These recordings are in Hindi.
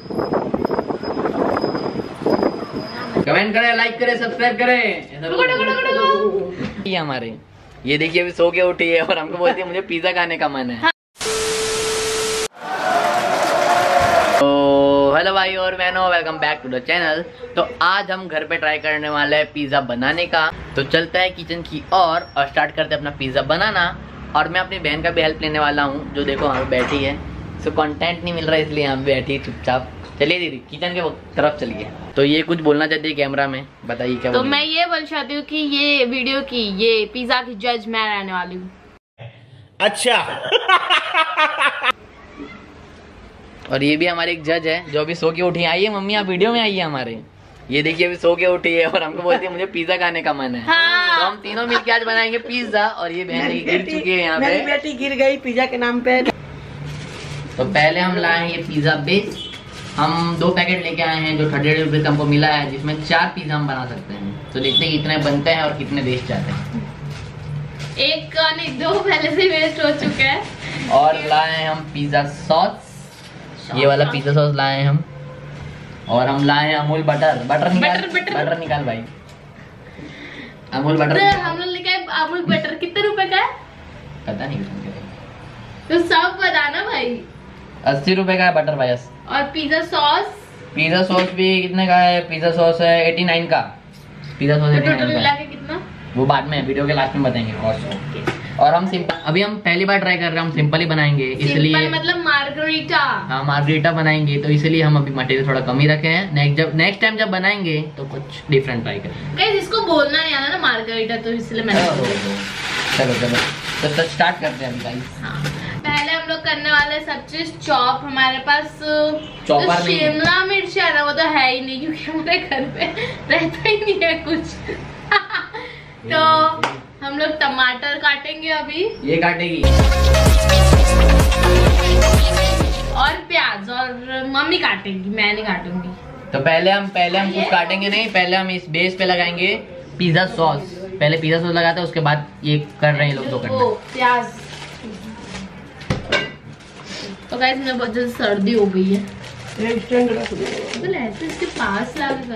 कमेंट करें, लाइक करें, सब्सक्राइब करें। ये हमारे, ये देखिए अभी सो के उठी है और हमको बोलती है मुझे पिज्जा खाने का मन है। तो हेलो भाई और बहनों, welcome back to the channel. तो आज हम घर पे ट्राई करने वाले हैं पिज्जा बनाने का। तो चलते हैं किचन की और स्टार्ट करते हैं अपना पिज्जा बनाना। और मैं अपनी बहन का भी हेल्प लेने वाला हूँ, जो देखो वहाँ पे बैठी है। सो कंटेंट नहीं मिल रहा है इसलिए यहाँ पे बैठी है चुपचाप। चलिए दीदी किचन के तरफ चलिए। तो ये कुछ बोलना चाहती है कैमरा में, बताइए क्या। तो मैं ये बोलना चाहती हूँ कि ये वीडियो की, ये पिज्जा की जज मैं रहने वाली हूँ। अच्छा। और ये भी हमारे एक जज है जो अभी सो के उठी। आइए मम्मी, आप वीडियो में आइए हमारे। ये देखिए अभी सो के उठी है और हमको बोलती है मुझे पिज्जा खाने का मन है। हाँ। तो हम तीनों मिलकर आज बनाएंगे पिज्जा। और ये बहन गिर चुकी है यहाँ पे, मेरी बेटी गिर गई पिज्जा के नाम पे। तो पहले हम लाए ये पिज्जा बेस। हम 2 पैकेट लेके आए हैं जो 30 रुपये का हमको मिला है, जिसमें 4 पिज्जा हम बना सकते हैं। तो देखते हैं कितने बनते हैं और कितने वेस्ट जाते हैं। एक का नहीं, 2 पहले से वेस्ट हो चुके हैं। और लाए हैं हम पिज्जा सॉस, ये वाला पिज्जा सॉस लाए हैं हम। और हम लाए हैं अमूल बटर। बटर निकाल भाई, अमूल बटर। हम लोग लेके आए अमूल बटर। कितने रुपए का है पता नहीं, तो सब बताना भाई। 80 रुपए का है बटर भाई। और पिज्जा सॉस भी कितने का है? पिज्जा सॉस है 89 का। पिज्जा सॉस टोटल मिला के कितना, वो बाद में वीडियो के लास्ट में बताएंगे कॉस्ट। और हम सिंपल, अभी हम पहली बार ट्राई कर रहे हैं, हम सिंपल ही बनाएंगे इसलिए, मतलब मार्गरीटा। हाँ मार्गरीटा बनाएंगे, तो इसलिए हम अभी मटेरियल थोड़ा कम ही रखे हैं। नेक्स्ट टाइम जब बनाएंगे तो कुछ डिफरेंट ट्राई करेंगे। इसको बोलना नहीं आना ना मार्गरीटा, तो इसलिए मैंने चलो तो स्टार्ट करते हैं अभी गाइस। हाँ, पहले हम लोग करने वाले सब चीज चॉप। हमारे पास चॉपर तो शिमला मिर्च है ना, वो तो है ही नहीं क्योंकि हमारे घर पे रहता ही नहीं है कुछ। तो हम लोग टमाटर काटेंगे अभी, ये काटेगी, और प्याज और मम्मी काटेंगी, मैं नहीं काटूंगी। तो पहले हम कुछ काटेंगे नहीं, पहले हम इस बेस पे लगाएंगे पिज्जा सॉस। पहले पिज्जा सॉस लगाते हैं, उसके बाद ये कर रहे हैं लोग। तो करना प्याज। तो गाइस मुझे बहुत जल्दी सर्दी हो गई है। ऐसे इसके पास लाके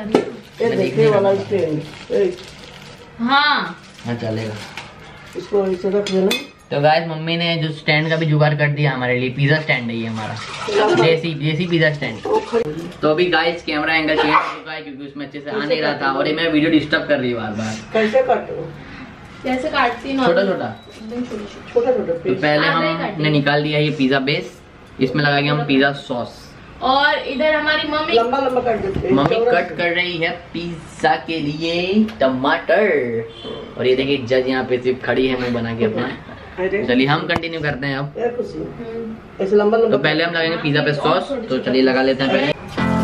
करना। हाँ चलेगा, इसको ऐसे रख देना। तो गाइस मम्मी ने जो स्टैंड का भी जुगाड़ कर दिया हमारे लिए। पिज्जा स्टैंड है ये हमारा, देसी पिज्जा स्टैंड। तो अभी गाइस कैमरा एंगल चेंज हो चुका है क्योंकि उसमें अच्छे से आ नहीं रहा था, और ये मैं वीडियो डिस्टर्ब कर रही है बार। कैसे काटो? जैसे काटती हूँ, छोटा। तो पहले हमने निकाल दिया ये पिज्जा बेस, इसमें लगाएंगे हम पिज्जा सॉस। और इधर हमारी मम्मी लंबा काट देते हैं। मम्मी कट कर रही है पिज्जा के लिए टमाटर। और ये देखिए जज यहाँ पे सिर्फ खड़ी है मैं बना के अपना। चलिए हम कंटिन्यू करते हैं अब। ऐसे लंबा। तो पहले हम लगाएंगे पिज्जा पे सॉस, तो चलिए लगा लेते हैं पहले।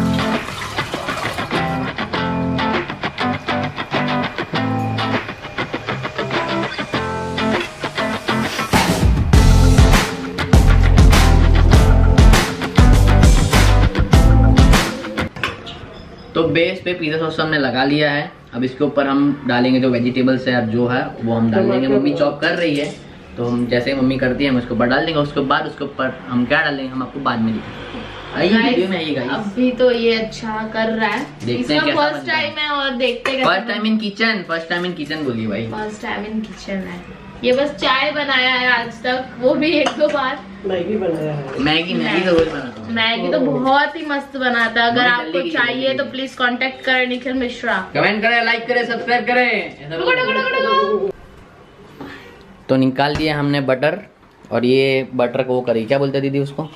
तो बेस पे पिज्जा सॉस हमने लगा लिया है। अब इसके ऊपर हम डालेंगे जो वेजिटेबल्स है जो है वो हम डाल देंगे। मम्मी चॉप कर रही है, तो हम जैसे मम्मी करती है हम उसके ऊपर डाल देंगे। उसके बाद उसके ऊपर हम क्या डालेंगे हम आपको बाद में दिखाएंगे। आइए में आइएगा। अभी तो ये अच्छा कर रहा है, देखते हैं कैसा फर्स्ट टाइम है और देखते हैं। फर्स्ट टाइम इन किचन बोलिए भाई। फर्स्ट टाइम इन किचन है। ये बस चाय बनाया है आज तक, वो भी 1-2 बार। मैगी बनाया है। मैगी तो रोज बनाता हूँ। मैगी तो बहुत ही मस्त बनाता है। अगर आपको चाहिए तो प्लीज कांटेक्ट करें निखिल मिश्रा। कमेंट करें, लाइक करें, सब्सक्राइब करें। तो निकाल दिया हमने बटर, और ये बटर को वो करी, क्या बोलते दीदी उसको?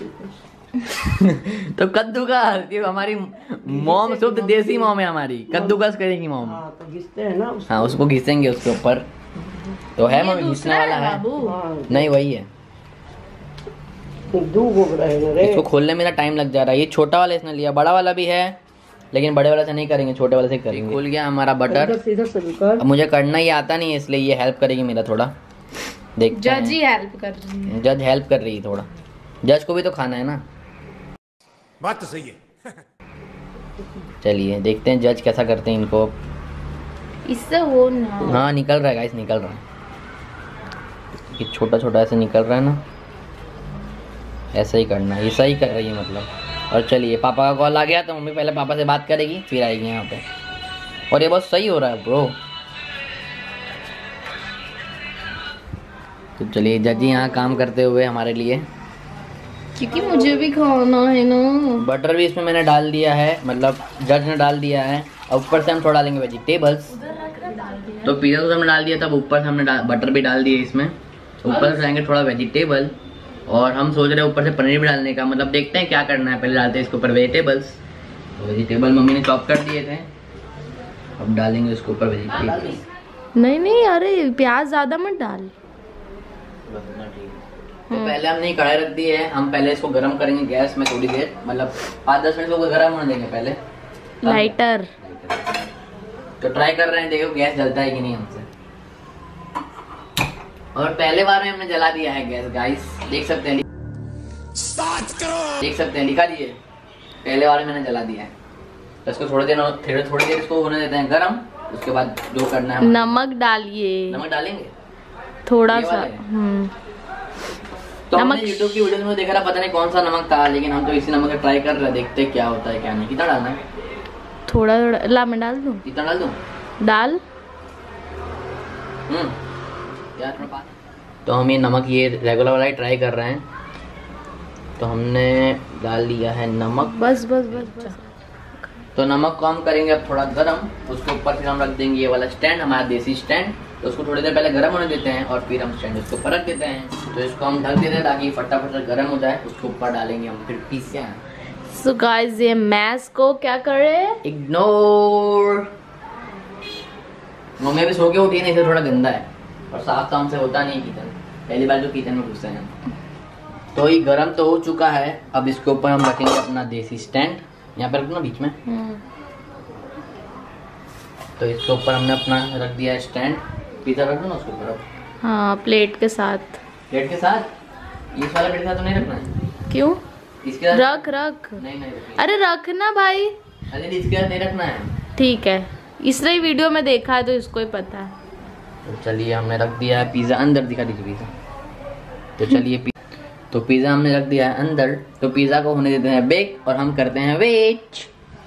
तो कद्दूकस। ये हमारी मॉम शुद्ध देसी मॉम है हमारी, कद्दूकस करेगी मॉम। तो घिसते हैं ना, हाँ उसको घिसेंगे उसके ऊपर। तो है मम्मी घिसने वाला है? नहीं वही है। इसको खोलने में टाइम लग जा रहा है। ये छोटा वाला इसने लिया, बड़ा वाला भी है लेकिन बड़े वाले से नहीं करेंगे, छोटे वाले से करेंगे। खुल गया हमारा बटर। अब मुझे करना ही आता नहीं है इसलिए ये हेल्प करेगी मेरा थोड़ा। देखते जज ही हेल्प कर रही है। जज हेल्प कर रही है थोड़ा। जज को भी तो खाना है ना। बात तो सही है। चलिए देखते हैं जज कैसा करते हैं इनको। इससे हो ना। हाँ निकल रहा है गाइस, निकल रहा है। ये छोटा छोटा ऐसे निकल रहा है ना, ऐसा ही करना है। ऐसा ही कर रही है मतलब। और चलिए पापा का कॉल आ गया तो मम्मी पहले पापा से बात करेगी फिर आएगी यहाँ पे। और ये बहुत सही हो रहा है ब्रो। तो चलिए जजी यहाँ काम करते हुए हमारे लिए, क्योंकि मुझे भी खाना है ना। बटर भी इसमें मैंने डाल दिया है, मतलब जज ने डाल दिया है। और ऊपर से हम थोड़ा डालेंगे वेजिटेबल्स। तो पिज़्ज़ा तो हमने डाल दिया, तब ऊपर से हमने बटर भी डाल दिया इसमें। तो ऊपर से डालेंगे थोड़ा वेजिटेबल, और हम सोच रहे हैं ऊपर से पनीर भी डालने का। मतलब देखते हैं क्या करना है, पहले डालते हैं इसके ऊपर वेजिटेबल्स। तो वेजिटेबल मम्मी ने चॉप कर दिए थे, अब डालेंगे इसके ऊपर वेजिटेबल्स। नहीं अरे प्याज ज्यादा मत डाल। तो पहले हमने कढ़ाई रख दी है, हम पहले इसको गर्म करेंगे गैस में थोड़ी देर, मतलब 5-10 मिनट को गर्म होने देंगे पहले। लाइटर तो ट्राई कर रहे हैं, देखो गैस जलता है कि नहीं हमसे। और पहले बार में हमने जला दिया है गैस गाइस, देख सकते हैं, लिखा दिए पहले बार में मैंने जला दिया है। तो इसको थोड़ी देर इसको होने देते हैं गरम। उसके बाद जो करना है, नमक डालिए। नमक डालेंगे थोड़ा सा। तो हमने यूट्यूब की वीडियो में देखा था, पता नहीं कौन सा नमक था, लेकिन हम तो इसी नमक का ट्राई कर रहे हैं, देखते क्या होता है क्या नहीं। कितना डालना है? थोड़ा ला मैं डाल दूं। कितना डाल दूं? डाल। यार तो हम ये नमक ये रेगुलर वाला ही ट्राई कर रहे हैं। तो हमने डाल दिया है नमक। बस। तो नमक को हम करेंगे अब थोड़ा गरम। उसके ऊपर फिर हम रख देंगे ये वाला स्टैंड, हमारा देसी स्टैंड। तो उसको थोड़ी देर पहले गर्म होने देते हैं और फिर हम स्टैंड उसके ऊपर रख देते हैं। तो इसको हम ढक देते हैं ताकि फटाफट गर्म हो जाए। उसके ऊपर डालेंगे हम फिर पिज़्ज़ा। सो गाइस ये मैस को क्या कर रहे हैं? इग्नोर। मम्मी भी सो के उठी नहीं, इसे थोड़ा गंदा है और साफ काम से होता नहीं किचन। पहली बार जो किचन में घुसते हैं। तो ये गरम तो हो चुका है, अब इसके ऊपर हम रखेंगे अपना देसी स्टैंड। यहाँ पे रखना बीच में। तो इसके ऊपर हमने अपना रख दिया है स्टैंड। पिज़्ज़ा रख दो ना उसके ऊपर। हाँ प्लेट के साथ। प्लेट के साथ? इस वाले प्लेट के साथ तो नहीं रखना है। क्यों? इसके साथ रख। नहीं अरे रखना भाई। अरे इसके साथ नहीं रखना है। ठीक है, इसलिए वीडियो में देखा है तो इसको ही पता है। तो चलिए हमने रख दिया है पिज़्ज़ा अंदर, दिखा दीजिए पिज़्ज़ा। तो चलिए तो पिज़्ज़ा हमने रख दिया है अंदर। तो पिज़्ज़ा को होने देते हैं बेक और हम करते हैं वेट।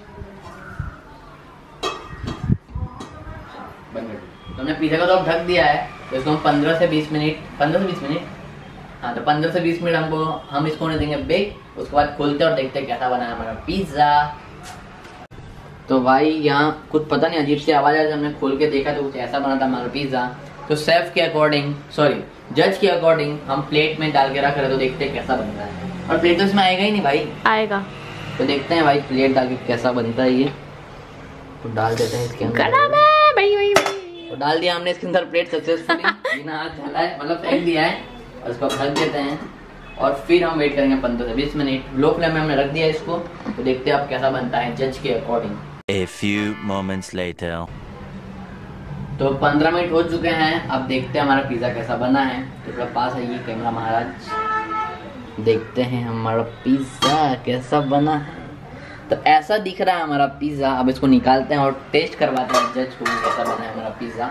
तो हमने पिज़्ज़ा को तो अब ढक दिया है। तो इसको हम 15 से 20 मिनट हाँ, तो 15 से 20 मिनट हम इसको होने देंगे बेक। उसके बाद खोलते और देखते कैसा बना है हमारा पिज़्ज़ा। तो भाई यहाँ कुछ पता नहीं अजीब सी आवाज़ आई, हमने खोल के देखा तो कुछ ऐसा बना था हमारा पिज़्ज़ा। तो शेफ के अकॉर्डिंग जज के अकॉर्डिंग हम प्लेट में डाल के रख रहे, तो देखते हैं कैसा बनता है। और प्लेट तो इसमें आएगा ही नहीं भाई। आएगा। तो देखते हैं भाई प्लेट डाल के कैसा बनता है ये। तो डाल देते हैं इसके अंदर। तो डाल दिया हमने इसके अंदर प्लेट सक्सेसफुली, बिना हाथ जलाए, मतलब फेंक दिया है। और इसको ढक देते हैं और फिर हम वेट करेंगे 15 से 20 मिनट। लो फ्लेम में हमने रख दिया इसको। तो देखते हैं अब कैसा बनता है जज के according. A few moments later. तो 15 मिनट हो चुके हैं, अब देखते हैं हमारा पिज़्ज़ा कैसा बना है। तो थोड़ा पास आइए कैमरा महाराज, देखते हैं हमारा पिज़्ज़ा कैसा बना है। तो ऐसा दिख रहा है हमारा पिज़्ज़ा। अब इसको निकालते हैं और टेस्ट करवाते हैं जज को कैसा बना है हमारा पिज़्ज़ा।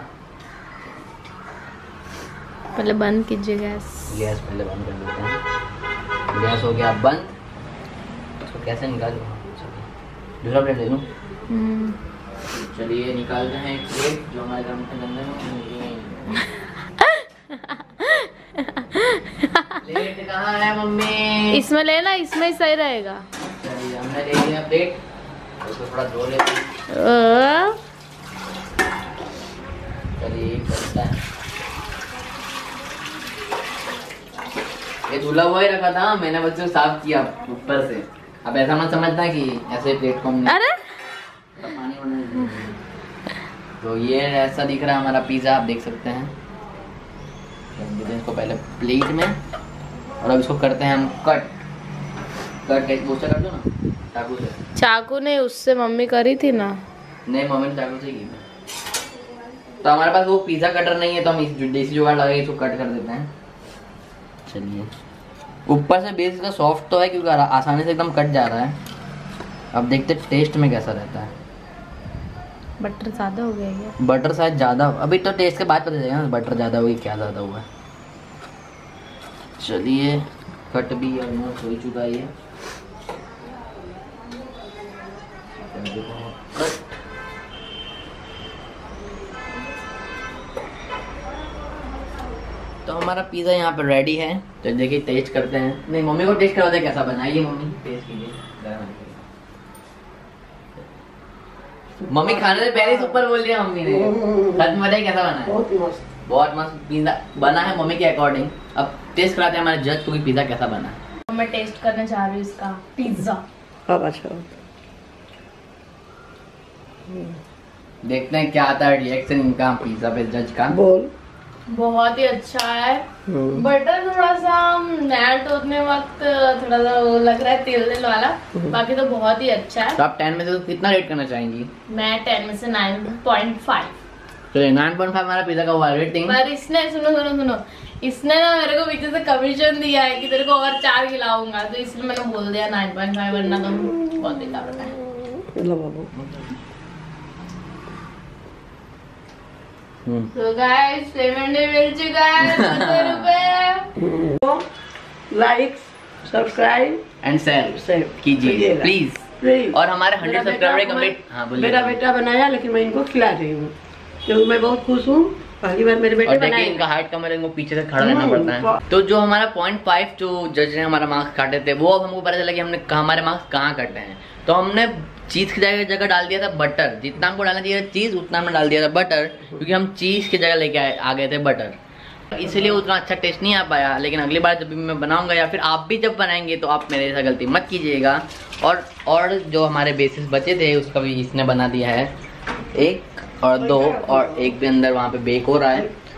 पहले बंद कीजिए गैस पहले बंद कर देते हैं। गैस हो गया बंद। इसको कैसे निकालूं? दूसरा प्लेट ले लूं? चलिए निकालते हैं एक प्लेट जो हमारे घर में। प्लेट कहाँ है मम्मी? इसमें लेना, इसमें ही सही रहेगा। चलिए हमने ले लिया प्लेट, उसको थोड़ा धो लेते हैं। चलिए बनता है। ये धुला हुआ ही रखा था, मैंने बच्चों साफ किया ऊपर से। अब ऐसा मत समझना कि ऐसे प्लेट को हमने पानी बना। तो ये ऐसा दिख रहा है हमारा पिज़्ज़ा, आप देख सकते हैं। देते हैं इसको पहले प्लेट में और अब इसको करते हैं हम कट कर दो ना चाकू से। चाकू नहीं, उससे मम्मी करी थी ना। नहीं मम्मी ने चाकू से की। तो हमारे पास वो पिज़्ज़ा कटर नहीं है, तो हम इस देसी जुगाड़ लगा इसको कट कर देते हैं। चलिए ऊपर से बेस का सॉफ्ट तो है क्योंकि आसानी से एकदम कट जा रहा है। अब देखते टेस्ट में कैसा रहता है। बटर ज़्यादा हो गया है। बटर शायद ज़्यादा, अभी तो टेस्ट के बाद पता चलेगा ना बटर ज़्यादा हुई क्या ज़्यादा हुआ। चलिए कट भी ऑलमोस्ट हो चुका है ये। तो हमारा पिज़्ज़ा यहाँ पर रेडी है, तो देखिए टेस्ट करते हैं। नहीं, मम्मी को टेस्ट करवा दे कैसा बना है। ये मम्मी टेस्ट कीजिए। मम्मी खाने से पहले सुपर बोल दिया मम्मी ने। सच में बताइए कैसा बना है? बहुत ही मस्त। बहुत मस्त पिज़्ज़ा बना है मम्मी के अकॉर्डिंग। अब टेस्ट कराते हैं हमारे जज को कि पिज़्ज़ा कैसा बना है। मैं टेस्ट करना चाह रही हूँ इसका पिज्जा। अब अच्छा देखते हैं क्या आता है रिएक्शन इनका पिज़्ज़ा पे जज का। बोल। बहुत ही अच्छा है। बटर थोड़ा सा मेल्ट होने वक्त थोड़ा सा वो लग रहा है तेल वाला, बाकी तो बहुत ही अच्छा है। तो आप 10 में से तो कितना रेट करना चाहेंगी? मैं 10 में से 9.5। तो 9.5 हमारा पिज़्ज़ा का हुआ रेटिंग। पर इसने सुनो इसने ना मेरे को पीछे से कमीशन दिया है कि तेरे को और 4 खिलाऊंगा, तो इसलिए मैंने बोल दिया 9.5, वरना तो बहुत बेकार होता है। लो बाबू। तो गाइस पेमेंट मिल चुका है 200 रुपए। लाइक, सब्सक्राइब एंड शेयर कीजिए प्लीज। प्लीज। और हमारे 100 सब्सक्राइबर कंप्लीट। हाँ बोलिए। मेरा बेटा बनाया, लेकिन मैं इनको खिला रही हूँ क्योंकि मैं बहुत खुश हूँ, पहली बार मेरे बेटे और देखिए बनाए। इनका हाइट कम है, इनको पीछे से खड़ा रहना पड़ता है। तो जो हमारा 0.5 जो जज ने हमारा मार्क्स काटे थे, वो अब हमको पता चला कि हमने हमारे मार्क्स कहाँ काटे हैं। तो हमने चीज की जगह डाल दिया था बटर। जितना हमको डालना चाहिए चीज उतना हमने डाल दिया था बटर, क्योंकि हम चीज की जगह लेके आ गए थे बटर, इसलिए उतना अच्छा टेस्ट नहीं आ पाया। लेकिन अगली बार जब भी मैं बनाऊंगा या फिर आप भी जब बनाएंगे तो आप मेरे जैसा गलती मत कीजिएगा। और जो हमारे बेसिस बचे थे उसका भी इसने बना दिया है 1 और 2, और एक भी अंदर वहाँ पे बेक हो रहा है।